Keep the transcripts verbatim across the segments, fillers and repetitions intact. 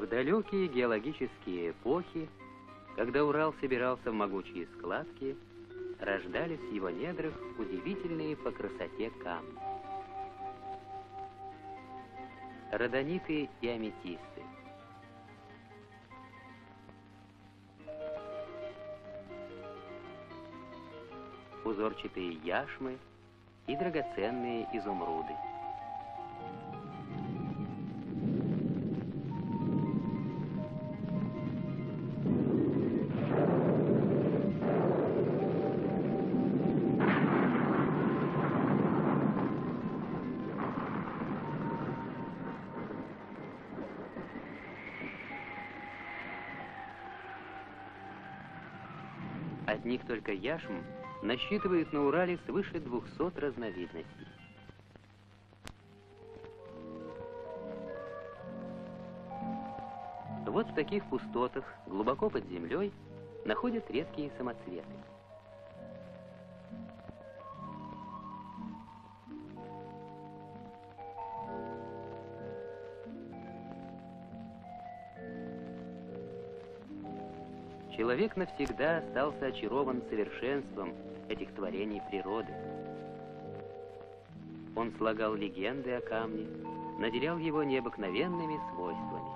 В далекие геологические эпохи, когда Урал собирался в могучие складки, рождались в его недрах удивительные по красоте камни. Родониты и аметисты. Узорчатые яшмы и драгоценные изумруды. Одних только яшм насчитывают на Урале свыше двухсот разновидностей. Вот в таких пустотах, глубоко под землей, находят редкие самоцветы. Человек навсегда остался очарован совершенством этих творений природы. Он слагал легенды о камне, наделял его необыкновенными свойствами.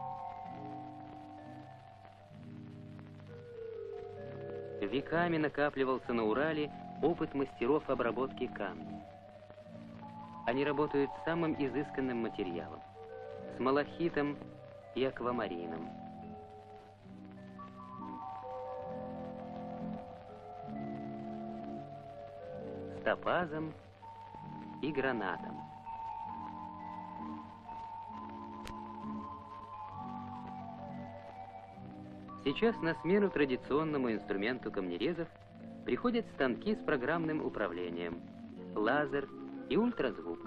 Веками накапливался на Урале опыт мастеров обработки камня. Они работают с самым изысканным материалом, с малахитом и аквамарином. Топазом и гранатом. Сейчас на смену традиционному инструменту камнерезов приходят станки с программным управлением, лазер и ультразвук.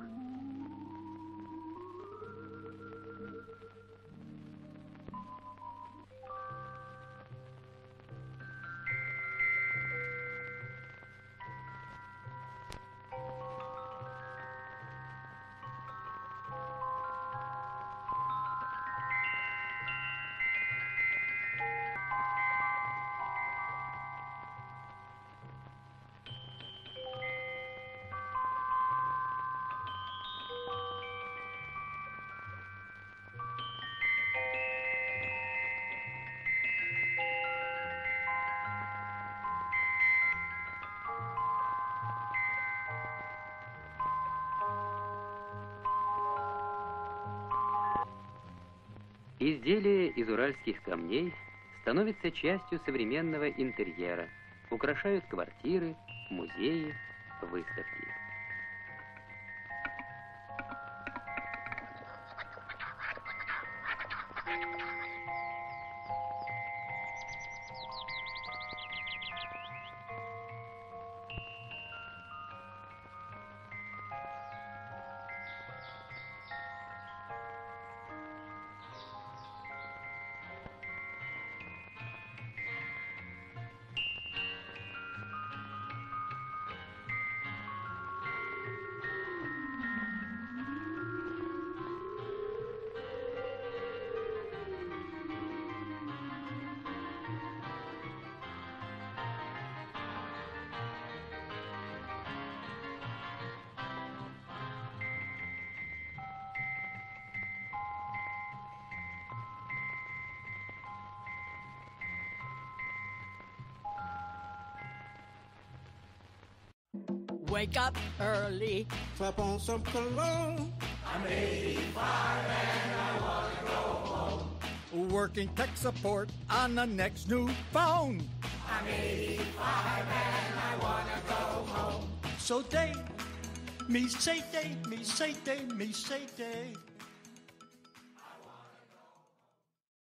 Изделия из уральских камней становятся частью современного интерьера, украшают квартиры, музеи, выставки. Wake up early, clap on some cologne. I'm eighty-five and I wanna go home. Working tech support on the next new phone. I'm eighty-five and I wanna go home. So day, me say day, me say day, me say day.